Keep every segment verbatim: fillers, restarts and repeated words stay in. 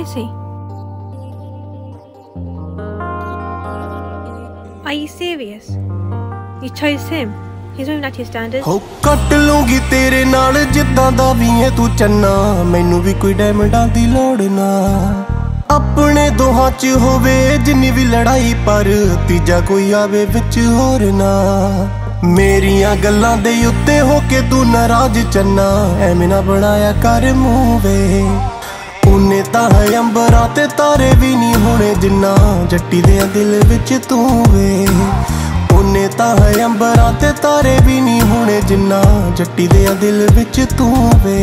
is he? Are you serious? You chose him? He's not even at your standards. हो कट लूंगी तेरे नाल जिद्दां दा वी है तू चन्ना, मैनू भी कोई डायमंडां दी लोड़ ना। अपने दोहां च होवे जिन्नी भी लड़ाई, पर तीजा कोई आवे विच होर ना। मेरियां गल्लां दे उत्ते हो के तू नाराज चन्ना, ऐवें ना बनाया कर मूंह वे। उन्ने तां है अंबरां ते तारे भी नहीं होने जिन्ना जट्टी दे दिल विच तू वे। उन्ने तां है अंबरां ते तारे भी नहीं होने जिन्ना जट्टी दे दिल विच तू वे।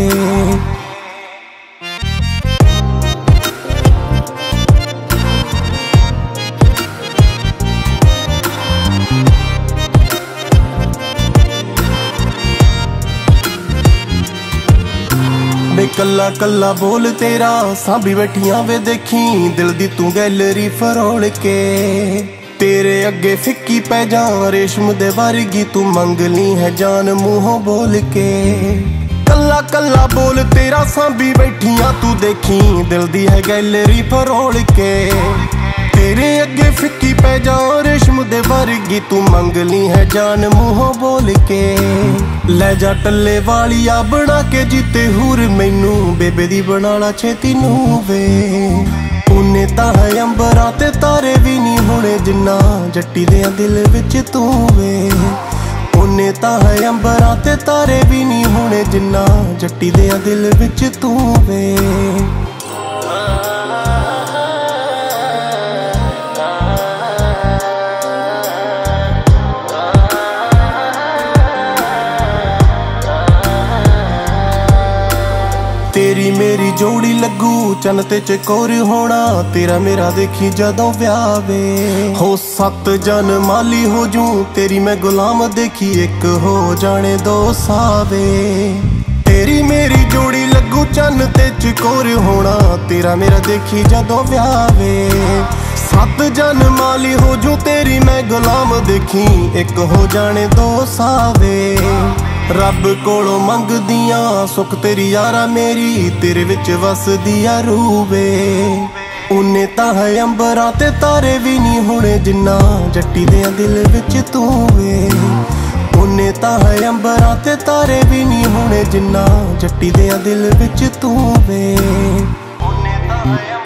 वे कल्ला कल्ला बोल तेरा सांभी बैठियां वे देखी, दिल दी तू गैलरी फरोल के। तेरे अगे फिक्की पै जा रेशम दे वर्गी, तू मंग ली है जान मुंहों बोल के। कल्ला कल्ला बोल तेरा सांभी बैठियां तू देखी, दिल दी है गैलरी फरोल के। तेरे अगे फिक्की पै जा रेशम दे वर्गी, तू मंग ली है जान मुंहों बोल के। ले जा टल्ले वालिया बना के जीते हूर मैनू, बेबे दी बनाला छेती नू वे। उन्ने तां है अंबरां ते तारे भी नहीं होने जिन्ना जट्टी दे दिल विच तू वे। उन्ने तां है अंबरां ते तारे भी नहीं होने जिन्ना जट्टी दे दिल विच तू वे। तेरी मेरी जोड़ी लगू चन ते चकोर होना, तेरा मेरा देखी जदों ब्याह वे। हो सत जन माली हो जूं तेरी मैं गुलाम देखी, एक हो जाने दो सावे। तेरी मेरी जोड़ी लगू चन ते चकोर होना, तेरा मेरा देखी जदों ब्याह वे। सत जन माली हो जूं तेरी मैं गुलाम देखी, एक हो जाने दो सावे। रब कोलों मंगदियां सुख तेरी यारा मेरी, तेरे विच वसदिया रूवे। उन्ने तां है अंबरां ते तारे भी नहीं होने जिन्ना जट्टी दे दिल विच तू वे। उन्ने तां है अंबरां ते तारे भी नहीं होने जिन्ना जट्टी दे दिल विच तू वे। उन्ने तां है